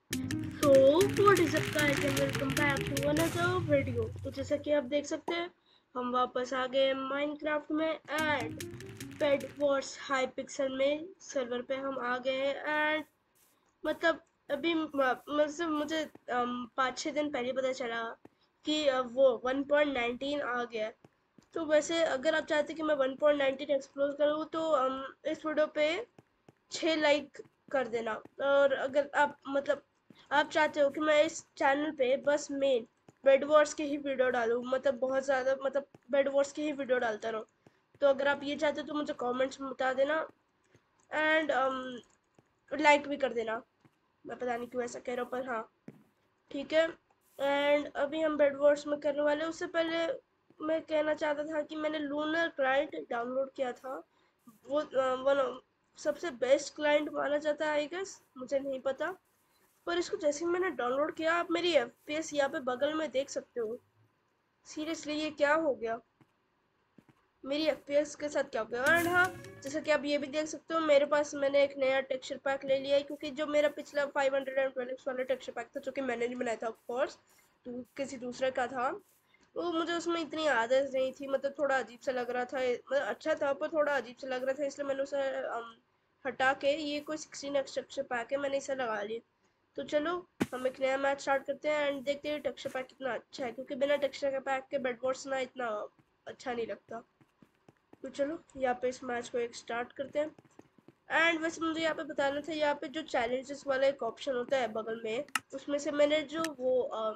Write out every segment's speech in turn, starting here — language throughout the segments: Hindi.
So what is up guys and welcome back to another video. तो जैसा कि आप देख सकते हैं हम वापस आ गए माइनक्राफ्ट में and bed wars Hypixel में सर्वर पे हम आ गए हैं। एंड मतलब अभी मतलब मुझे 5-6 दिन पहले पता चला कि वो 1.19 आ गया है। तो वैसे अगर आप चाहते कि मैं 1.19 एक्सप्लोर करूँ तो इस वीडियो पे 6 लाइक कर देना। और अगर आप मतलब आप चाहते हो कि मैं इस चैनल पे बस मेन बेड वॉर्स की ही वीडियो डालूँ, मतलब बहुत ज़्यादा मतलब बेड वॉर्स की ही वीडियो डालता रहूँ, तो अगर आप ये चाहते हो तो मुझे कमेंट्स में बता देना। एंड लाइक भी कर देना। मैं पता नहीं क्यों ऐसा कह रहा हूँ पर हाँ ठीक है। एंड अभी हम बेड वॉर्स में करने वाले हैं। उससे पहले मैं कहना चाहता था कि मैंने लूनर क्लाइंट डाउनलोड किया था। वो वन सबसे बेस्ट क्लाइंट माना जाता है आई गेस, मुझे नहीं पता। पर इसको जैसे ही मैंने डाउनलोड किया आप मेरी एफपीएस यहाँ पे बगल में देख सकते हो। सीरियसली ये क्या हो गया, मेरी एफपीएस के साथ क्या हो गया। और हाँ, जैसा कि आप ये भी देख सकते हो मेरे पास मैंने एक नया टेक्सचर पैक ले लिया है, क्योंकि जो मेरा पिछला 512 वाला टेक्सचर पैक था जो कि मैंने नहीं बनाया था ऑफ कोर्स, तो किसी दूसरे का था, वो मुझे उसमें इतनी आदत नहीं थी। मतलब थोड़ा अजीब सा लग रहा था, मतलब अच्छा था पर थोड़ा अजीब सा लग रहा था, इसलिए मैंने उसे हटा के ये कोई 16 टेक्सचर पैक है मैंने इसे लगा लिया। तो चलो हम एक नया मैच स्टार्ट करते हैं एंड देखते हैं टेक्सचर पैक कितना अच्छा है, क्योंकि बिना टेक्सचर पैक के बेड वॉर्स ना इतना अच्छा नहीं लगता। तो चलो यहाँ पे इस मैच को एक स्टार्ट करते हैं। एंड वैसे मुझे यहाँ पे बताना था, यहाँ पे जो चैलेंजेस वाला एक ऑप्शन होता है बगल में, उसमें से मैंने जो वो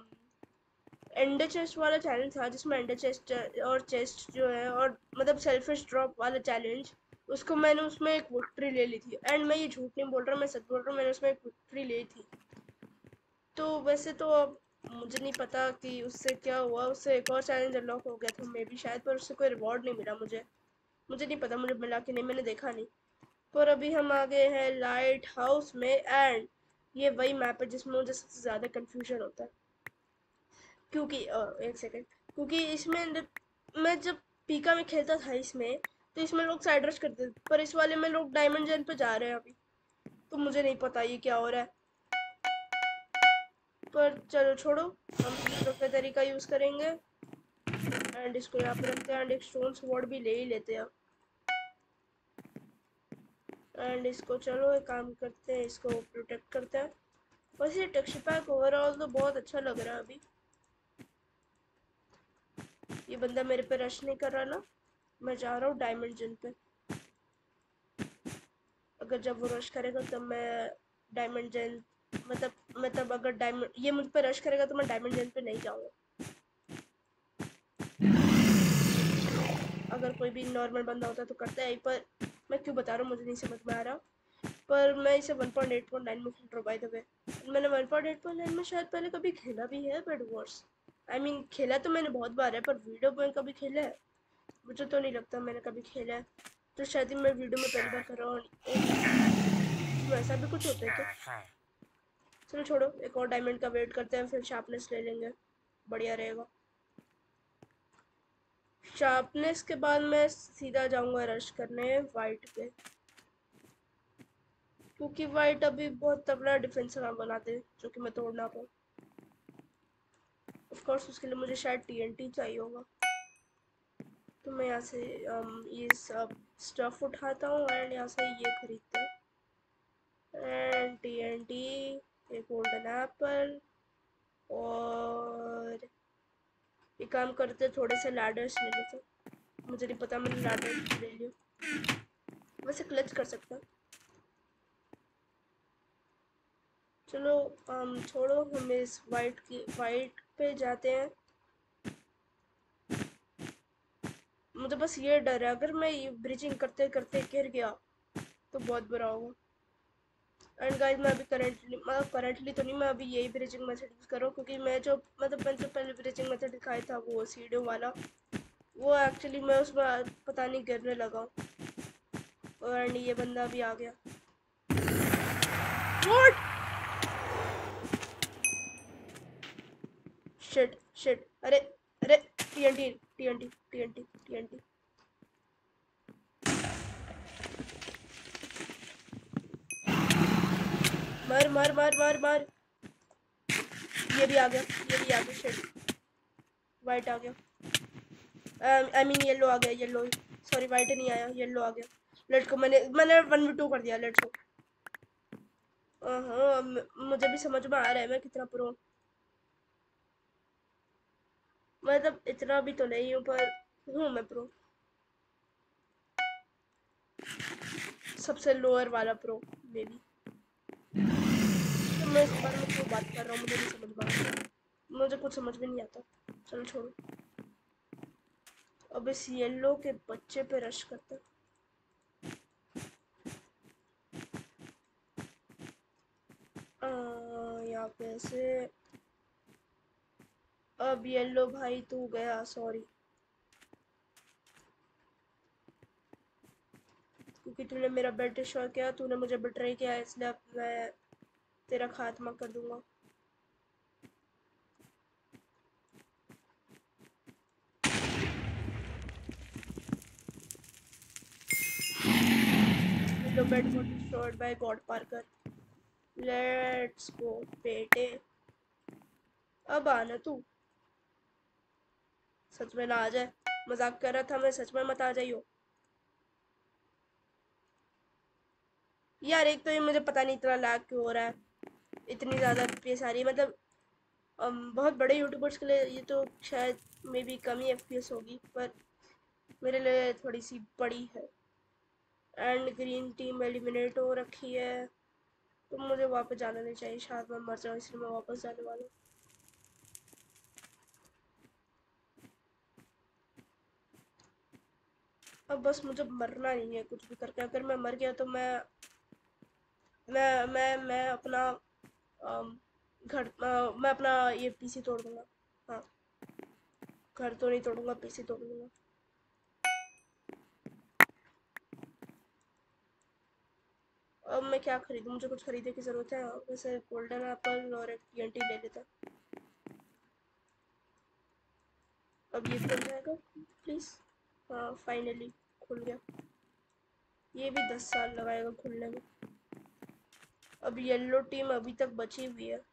एंडर चेस्ट वाला चैलेंज था जिसमें एंडर चेस्ट और चेस्ट जो है और मतलब सेल्फिश ड्रॉप वाला चैलेंज, उसको मैंने उसमें एक विक्ट्री ले ली थी। एंड मैं ये झूठ नहीं बोल रहा, मैं सच बोल रहा हूँ, मैंने उसमें एक विक्ट्री ली थी। तो वैसे तो अब मुझे नहीं पता कि उससे क्या हुआ, उससे एक और चैलेंज अनलॉक हो गया था मे बी शायद, पर उससे कोई रिवॉर्ड नहीं मिला मुझे। मुझे नहीं पता मुझे मिला कि नहीं, मैंने देखा नहीं। पर अभी हम आ गए हैं लाइट हाउस में एंड ये वही मैप है जिसमें मुझे सबसे ज़्यादा कन्फ्यूजन होता है, क्योंकि एक सेकेंड, क्योंकि इसमें मैं जब पीका में खेलता था इसमें, तो इसमें लोग साइड रश करते थे, पर इस वाले में लोग डायमंड जेन पे जा रहे हैं अभी। तो मुझे नहीं पता ये क्या हो रहा है, पर चलो छोड़ो, हम दूसरों का तरीका यूज़ करेंगे। एंड इसको यहाँ पे रखते हैं एंड एक स्टोन स्वॉर्ड भी ले ही लेते हैं। एंड इसको चलो एक काम करते हैं, इसको प्रोटेक्ट करते हैं। वैसे टेक्सचर पैक ओवरऑल तो बहुत अच्छा लग रहा है अभी। ये बंदा मेरे पे रश नहीं कर रहा ना, मैं जा रहा हूँ डायमंड जिन पे। अगर जब वो रश करेगा तब मैं डायमंड जेन मतलब अगर डायमंड ये मुझ पे रश करेगा तो मैं डायमंड जेन पे नहीं जाऊँगा। अगर कोई भी नॉर्मल बंदा होता तो करता है, पर मैं क्यों बता रहा हूँ मुझे नहीं समझ में आ रहा। पर मैं इसे 1.8.9 में खेल रहा हूँ बाय द वे। मैंने 1.8.9 में शायद पहले कभी खेला भी है बेड वॉर्स। आई मीन खेला तो मैंने बहुत बार है, पर वीडियो में कभी खेला है मुझे तो नहीं लगता मैंने कभी खेला है। तो शायद ही मैं वीडियो में पहली बार कर रहा हूँ। इसमें ऐसा भी कुछ होता है क्या? चलो छोड़ो, एक और डायमंड का वेट करते हैं, फिर शार्पनेस ले लेंगे, बढ़िया रहेगा। शार्पनेस के बाद मैं सीधा जाऊंगा रश करने वाइट पे, क्योंकि वाइट अभी बहुत तगड़ा डिफेंस बनाते हैं जो कि मैं तोड़ ना पाऊँ। ऑफ कोर्स उसके लिए मुझे शायद टीएनटी चाहिए होगा, तो मैं यहाँ से ये सब स्टफ उठाता हूँ एंड यहाँ से ये खरीदता हूँ एंड टीएनटी, एक गोल्डन एप्पल, और ये काम करते थोड़े से लैडर्स ले लेते। मुझे नहीं पता मैंने लैडर्स ले लिया, वैसे क्लच कर सकता। चलो छोड़ो, हम इस वाइट पे जाते हैं। मुझे बस ये डर है अगर मैं ये ब्रिजिंग करते करते गिर गया तो बहुत बुरा होगा। एंड गाइस मैं अभी करंटली तो नहीं, मैं अभी यही ब्रिजिंग मेथड यूज़ कर रहा हूँ, क्योंकि मैं जो मैंने जो पहले ब्रिजिंग मेथड दिखाया था वो सीढ़ियों वाला, वो एक्चुअली मैं उसमें पता नहीं गिरने लगा। एंड ये बंदा भी आ गया। What? शिट शिट, अरे अरे, टीएनटी टीएनटी टीएनटी टीएनटी। मार मार मार मार मार। ये भी आ गया, ये भी आ गया। शिट, वाइट आ गया। आई मीन येलो आ गया, येलो, सॉरी वाइट नहीं आया, येलो आ गया। लेट्स को मैंने 1v2 कर दिया। लेट्स को। हाँ, मुझे भी समझ में आ रहा है मैं कितना प्रो, मतलब इतना भी तो नहीं हूँ पर हूँ मैं प्रो, सबसे लोअर वाला प्रो मे बी। तो मैं इस बारे में क्यों बात कर रहा हूँ, मुझे नहीं समझ में आ रहा, मुझे कुछ समझ में नहीं आता। चलो छोड़ो, अब इस येलो के बच्चे पे रश करते। यहाँ पे ऐसे। अब येलो भाई तू गया, सॉरी, क्योंकि तूने मेरा बेड डिस्ट्रॉय किया, तूने मुझे बिट्रे किया, इसलिए अब मैं तेरा खात्मा कर दूंगा। Yellow bed was destroyed by god Parker. Let's go बेटे, अब आना तू, सच में ना आ जाए। मजाक कर रहा था मैं, सच में मत आ जाइयो यार। एक तो ये मुझे पता नहीं इतना लैग क्यों हो रहा है, इतनी ज़्यादा FPS आ रही है, मतलब बहुत बड़े यूट्यूबर्स के लिए ये तो शायद may be come he FPS होगी, पर मेरे लिए थोड़ी सी बड़ी है। एंड ग्रीन टीम एलिमिनेट हो रखी है, तो मुझे वापस जाना नहीं चाहिए, शायद मैं मर जाऊँ, इसलिए मैं वापस जाने वाला हूँ। अब बस मुझे मरना नहीं है कुछ भी करके, अगर मैं मर गया तो मैं अपना मैं अपना ये PC तोड़ दूंगा। हाँ, घर तो नहीं तोड़ूंगा, PC तोड़ दूंगा। अब मैं क्या खरीदूं, मुझे कुछ खरीदने की ज़रूरत है। वैसे गोल्डन एप्पल और एक TNT ले लेता। अब ये खुल जाएगा प्लीज़। हाँ फाइनली खुल गया, ये भी 10 साल लगाएगा खुलने में। अब येलो टीम अभी तक बची हुई है,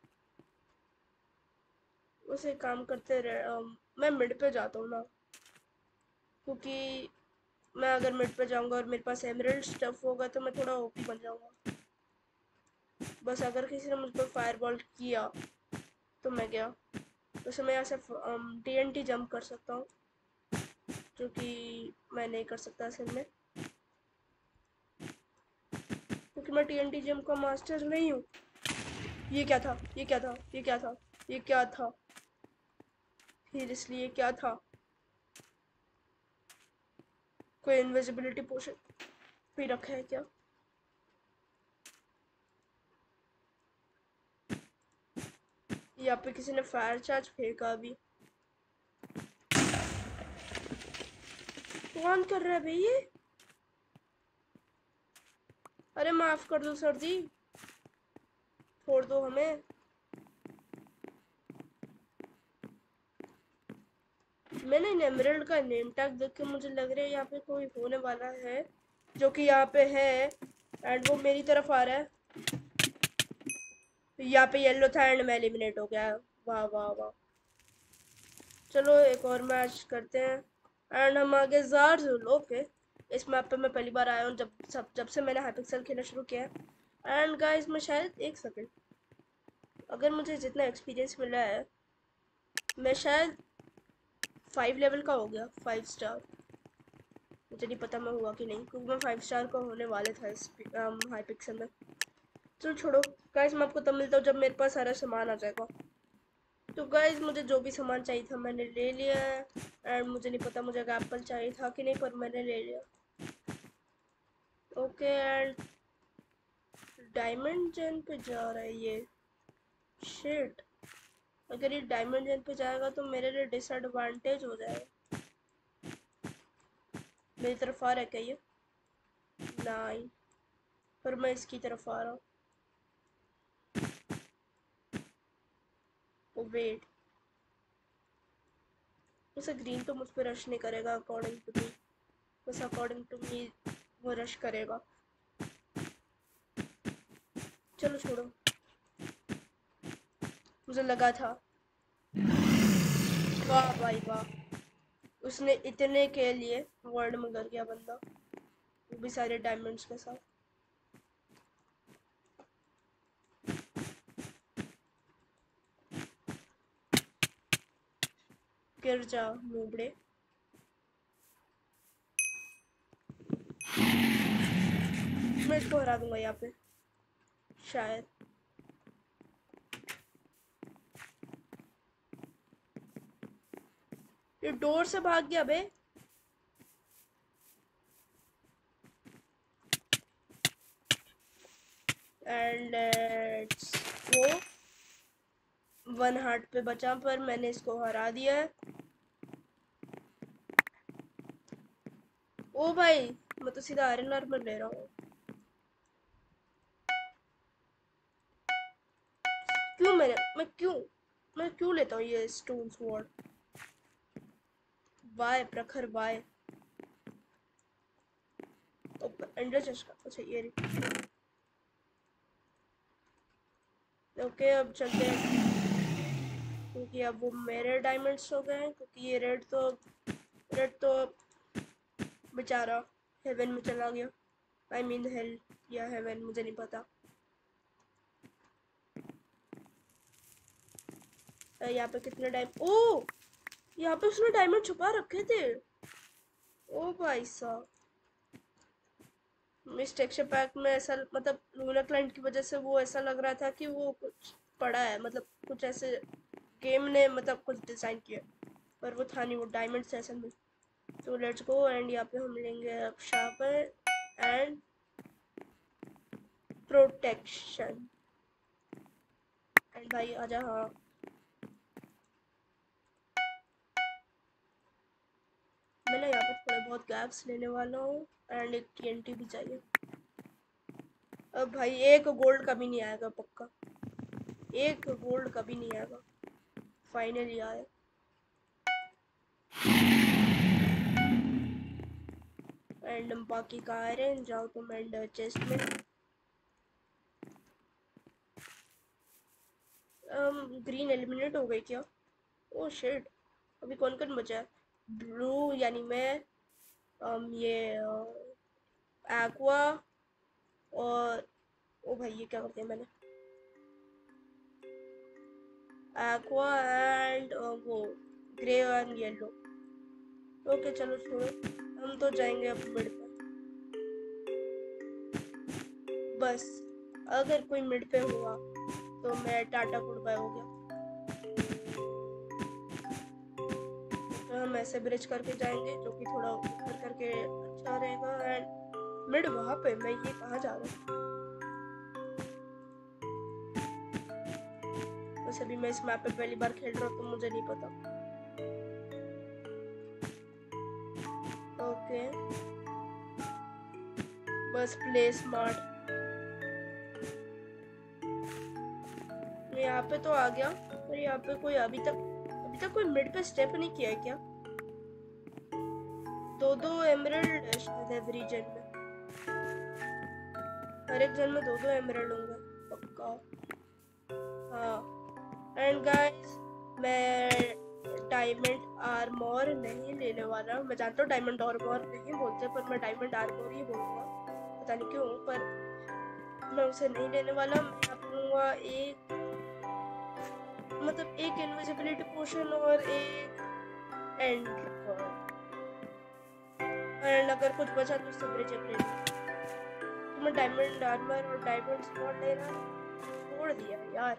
उसे काम करते रहे। मैं मिड पे जाता हूँ ना, क्योंकि मैं अगर मिड पे जाऊंगा और मेरे पास एमरल्ड स्टफ होगा तो मैं थोड़ा OP बन जाऊंगा। बस अगर किसी ने मुझ पर फायरबॉल किया तो मैं गया। वैसे मैं यहाँ से TNT जंप कर सकता हूँ, जो कि मैं नहीं कर सकता असल में, क्योंकि मैं TNT जंप का मास्टर नहीं हूँ। ये क्या था, ये क्या था, ये क्या था, ये क्या था, फिर इसलिए क्या था? कोई इनविजिबिलिटी पोशन भी रखा है क्या? यहाँ पे किसी ने फायर चार्ज फेंका अभी। कौन कर रहा है भाई ये? अरे माफ कर दो सर जी, छोड़ दो हमें। मैंने एमरल्ड का नेम टैग देख के मुझे लग रहा है यहाँ पे कोई होने वाला है, जो कि यहाँ पे है, एंड वो मेरी तरफ आ रहा है। यहाँ पे येलो था एंड मैं एलिमिनेट हो गया। वाह वाह वाह। चलो एक और मैच करते हैं एंड हम आगे जार ओके। इस मैप पे मैं पहली बार आया हूँ, जब से मैंने हाइपिक्सल खेलना शुरू किया है। एंड गाइस मैं शायद एक सेकंड, अगर मुझे जितना एक्सपीरियंस मिला है मैं शायद 5 लेवल का हो गया, 5 स्टार। मुझे नहीं पता मैं हुआ कि नहीं, क्योंकि मैं 5 स्टार का होने वाले था इस हाइपिक्सल में। चलो छोड़ो गाइस, मैं आपको तब मिलता हूँ जब मेरे पास सारा सामान आ जाएगा। तो गाइस मुझे जो भी सामान चाहिए था मैंने ले लिया है, एंड मुझे नहीं पता मुझे एप्पल चाहिए था कि नहीं, पर मैंने ले लिया। ओके एंड डायमंड जेन पे जा रहा है ये। शिट, अगर ये डायमंड जेन पे जाएगा तो मेरे लिए डिसएडवांटेज हो जाएगा। मेरी तरफ आ रहा है क्या ये? नहीं, पर मैं इसकी तरफ आ रहा हूँ। ओ वेट, वैसे ग्रीन तो मुझ पर रश नहीं करेगा अकॉर्डिंग टू मी, बस अकॉर्डिंग टू मी वो रश करेगा। चलो छोड़ो, मुझे लगा था। वाह भाई वाह, उसने इतने के लिए वर्ल्ड में कर गया बंदा, वो भी सारे डायमंड्स के साथ। गिर जा नूबड़े। मैं इसको हरा दूंगा यहाँ पे शायद। ये डोर से भाग गया बे। And let's go. 1 हार्ट पे बचा, पर मैंने इसको हरा दिया है। ओ भाई, मैं तो सीधा आयरन आर्मर ले रहा हूँ। क्यों मैं क्यों लेता हूँ ये stone sword? Why Prakhar why. Ender chest. अच्छा ये ओके, अब चलते हैं, क्योंकि अब वो मेरे डायमंड्स हो गए हैं, क्योंकि ये रेड तो बेचारा हेवन में चला गया। आई मीन हेल या हेवन, मुझे नहीं पता। यहाँ पे कितने ओ, यहाँ पे उसने डायमंड छुपा रखे थे। ओ भाई साहब, इस टेक्सचर पैक में ऐसा, मतलब लूना क्लाइंट की वजह से वो ऐसा लग रहा था कि वो कुछ पड़ा है, मतलब कुछ ऐसे गेम ने मतलब कुछ डिज़ाइन किया, पर वो था नहीं, वो डायमंड सेशन में। तो लेट्स गो। एंड यहाँ पे हम लेंगे अब शार्पर एंड प्रोटेक्शन। एंड भाई आजा। हाँ, मैं ना यहाँ पे थोड़े बहुत गैप्स लेने वाला हूँ। एंड एक TNT भी चाहिए। अब भाई एक गोल्ड कभी नहीं आएगा, पक्का एक गोल्ड कभी नहीं आएगा। फाइनली आया। एंड बाकी का आयरन जाओ तुम एंड चेस्ट में। ग्रीन एलिमिनेट हो गई क्या? ओ शिट, अभी कौन कौन बचा है? ब्लू यानी मैं, ये एक्वा, और ओ भाई ये क्या करते हैं मैंने, एक्वा एंड वो ग्रे एंड येलो। ओके चलो छोड़ो, हम तो जाएंगे अब मिड पे। बस अगर कोई मिड पे हुआ तो मैं टाटा गुड बाय हो गया। तो हम ऐसे ब्रिज करके जाएंगे, जो कि थोड़ा ऊपर करके अच्छा रहेगा। एंड मिड वहाँ पे, मैं ये कहाँ जा रहा हूँ? बस अभी मैं इस मैप पे पहली बार खेल रहा हूँ, तो मुझे नहीं पता। ओके, बस प्ले स्मार्ट। मैं यहाँ पे तो आ गया, पर यहाँ पे कोई अभी तक कोई मिड पे स्टेप नहीं किया है क्या? 2-2 एमराल्ड शायद एवरी जन में, हर एक जन में 2-2 एमराल्ड होंगे पक्का। हाँ एंड गाइस, मैं डायमंड आर्मोर नहीं लेने वाला। मैं जानता हूँ डायमंड आर्मोर नहीं बोलते, पर मैं डायमंड आर्मोर ही बोलूँगा, पता नहीं क्यों, पर मैं उसे नहीं लेने वाला। मैं यहाँ पे लूँगा एक, मतलब एक इनविजिबिलिटी पोशन और एक एंड एंड अगर कुछ बचा तो उससे ब्रिज ले लूँगा। तो मैं डायमंड आर्मर और डायमंड स्वॉर्ड लेना छोड़ दिया यार।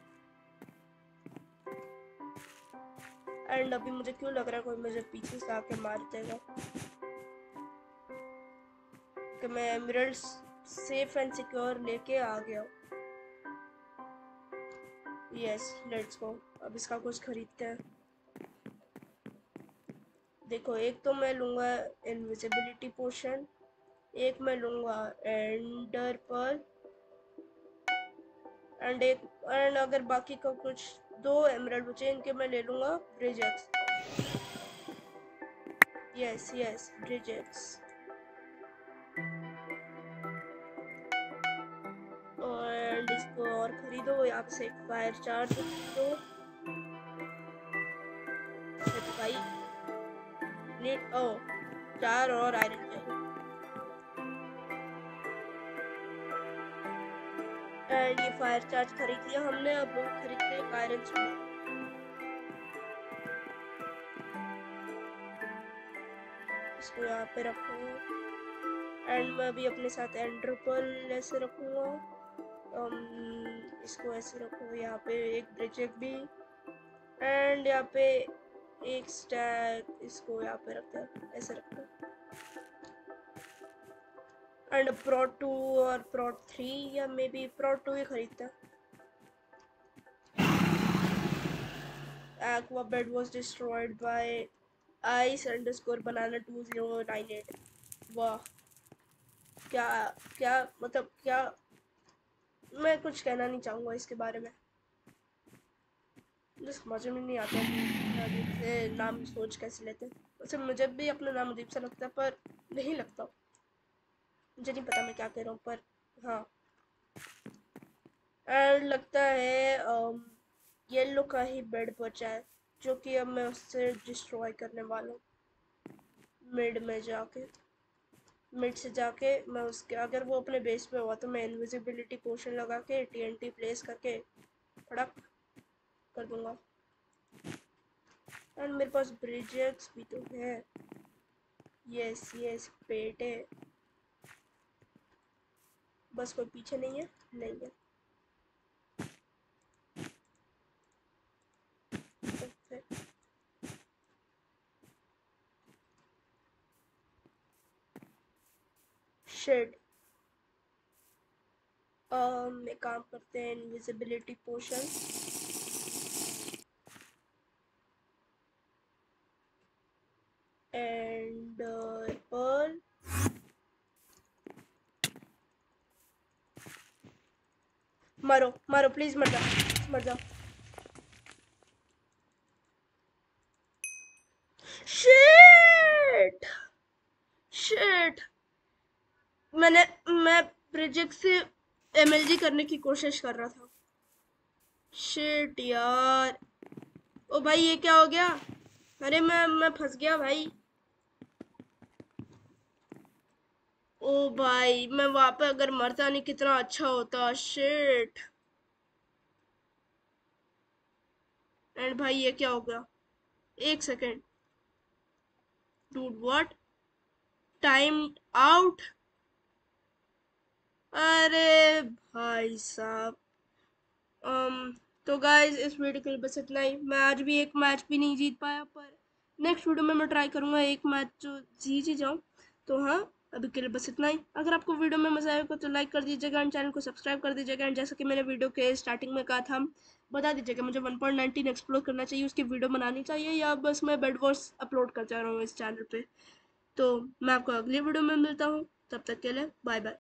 एंड अभी मुझे क्यों लग रहा है कोई मुझे पीछे से आके मार देगा, कि मैं एमराल्ड्स सेफ एंड सिक्योर लेके आ गया। यस लेट्स गो, अब इसका कुछ खरीदते हैं। देखो, एक तो मैं लूँगा इनविजिबिलिटी पोशन, एक मैं लूँगा एंडर पर्ल, एंड अगर बाकी का कुछ 2 एमराल्ड बचे, इनके मैं ले लूँगा ब्रिजेक्स। यस ब्रिजेक्स। और इसको और खरीदो, यहाँ से एक फायर चार्ज खरीदो। भाई नीड ओ 4 और आयरन चाहिए। एंड ये फायर चार्ज खरीद लिया हमने, अब खरीदते हैं आयरन स्पीड। इसको यहाँ पे रखो एंड मैं भी अपने साथ एंड्रोपल ऐसे रखूँगा। इसको ऐसे रखो, यहाँ पे एक ब्रिजेक भी एंड यहाँ पे एक स्टैक, इसको यहाँ पे रखते हैं, ऐसे रखते हैं। एंड प्रोट 2 और प्रोट 3 या मे बी प्रोट 2 ही खरीदता। Aqua bed was destroyed by ice_banana2098। वाह, क्या क्या मतलब क्या, मैं कुछ कहना नहीं चाहूँगा इसके बारे में, मुझे समझ में नहीं आता कि अजीब से नाम सोच कैसे लेते हैं। वैसे मुझे भी अपना नाम अजीब सा लगता है, पर नहीं लगता, मुझे नहीं पता मैं क्या कह रहा हूँ, पर हाँ। एंड लगता है येलो का ही बेड बचा है, जो कि अब मैं उससे डिस्ट्रॉय करने वाला हूँ। मिड से जाके मैं उसके, अगर वो अपने बेस पे हुआ तो मैं इनविजिबिलिटी पोशन लगा के TNT प्लेस करके फड़क कर दूंगा। एंड मेरे पास ब्रिजेक्स भी तो है। यस पेट है, बस कोई पीछे नहीं है, नहीं है। शेड में काम करते हैं इनविजिबिलिटी पोशन। एंड पर्ल, मारो मारो प्लीज, मर जाओ मर जाओ। शिट शिट, मैं प्रोजेक्ट से MLG करने की कोशिश कर रहा था। शिट यार, ओ भाई ये क्या हो गया, अरे मैं फंस गया भाई। ओ भाई मैं वहां पे अगर मरता नहीं कितना अच्छा होता। शिट। एंड भाई ये क्या हो गया, एक second dude, what, time out. अरे भाई साहब, तो गाइज इस वीडियो के लिए बस इतना ही। मैं आज भी एक मैच भी नहीं जीत पाया, पर नेक्स्ट वीडियो में मैं ट्राई करूंगा एक मैच जो जीत ही जाऊँ। तो हाँ, अभी के लिए बस इतना ही। अगर आपको वीडियो में मजा आएगा तो लाइक कर दीजिएगा एंड चैनल को सब्सक्राइब कर दीजिएगा। एंड जैसा कि मैंने वीडियो के स्टार्टिंग में कहा था, बता दीजिएगा मुझे 1.19 एक्सप्लोर करना चाहिए, उसकी वीडियो बनानी चाहिए, या बस मैं बेड वॉर्स अपलोड कर जा रहा हूँ इस चैनल पर। तो मैं आपको अगली वीडियो में मिलता हूँ, तब तक के लिए बाय बाय।